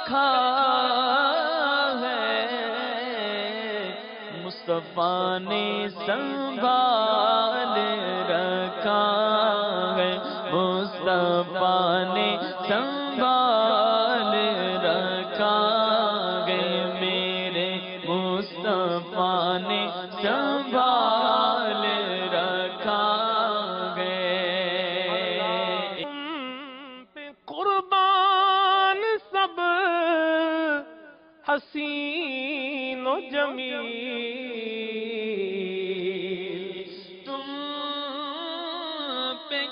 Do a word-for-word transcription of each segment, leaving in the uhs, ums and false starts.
رکھا ہے، مصطفیٰ نے سنبھال رکھا ہے، مصطفیٰ نے سنبھال رکھا ہے، میرے مصطفیٰ نے سنبھال رکھا ہے۔ پہ قربان سب حسین و جمیل، تم پہ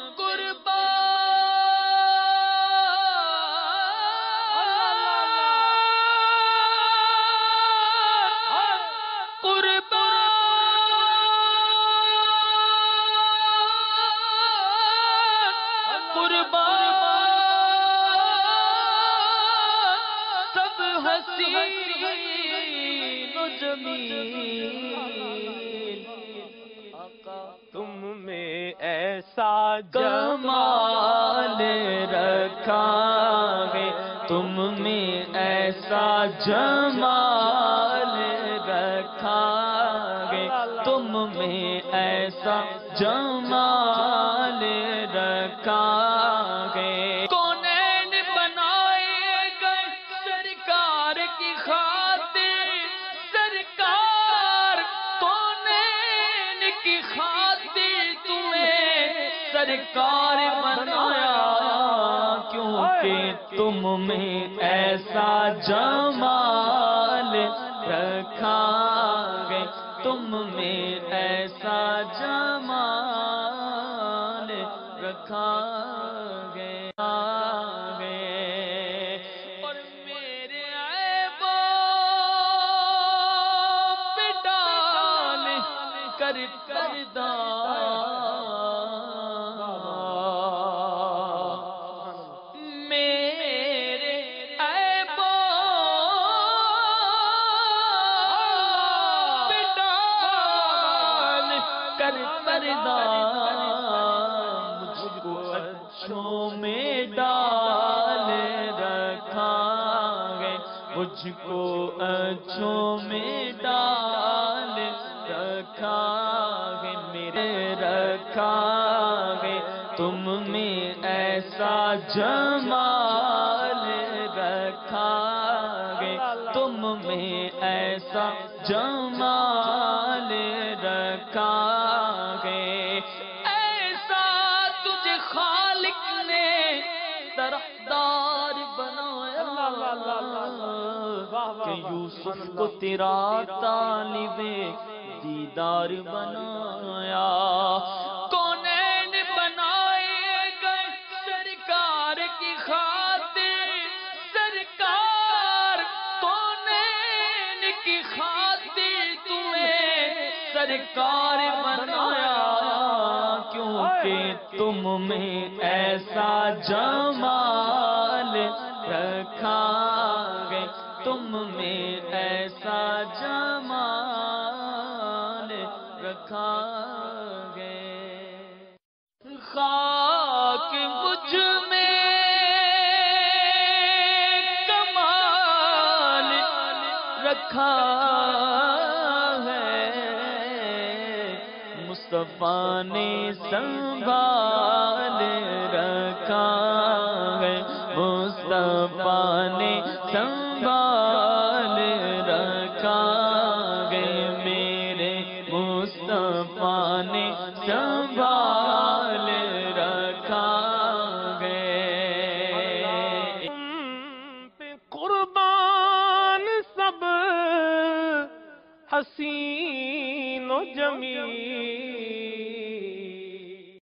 حسین و جمیل، آقا تم میں ایسا جمال رکھا ہے، تم میں ایسا جمال رکھا ہے، تم میں ایسا جمال رکھا ہے۔ کونین بنائے گئے سرکار کی خاطر، سرکار کونین کی خاطر تمہیں سرکار بنایا، کیونکہ تم میں ایسا جمال رکھا ہے، تم میں ایسا جمال رکھا گیا ہے، اور میرے عیبوں پہ ڈال کر پردہ، میرے عیبوں پہ ڈال کر پردہ، مجھ کو اچھوں میں ڈال رکھا ہے، مجھ کو اچھوں میں ڈال رکھا ہے، میرے رکھا ہے، تم میں ایسا جمال رکھا ہے، تم میں ایسا جمال رکھا ہے، ایسا تجھے خالق نے طرفدار بنایا کہ یوسف کو تیرا طالب دیدار بنایا۔ کونین بنائے گئے سرکار کی خاطر، سرکار کونین کی خاطر تمہیں سرکار بنایا، کیونکہ تم میں ایسا جمال رکھا ہے، تم میں ایسا جمال رکھا ہے۔ خاک مجھ میں کمال رکھا ہے، مصطفیٰ نے سنبھال رکھا ہے، مصطفیٰ نے سنبھال رکھا ہے، میرے مصطفیٰ نے سنبھال رکھا ہے۔ پہ قربان سب حسین و جمیل،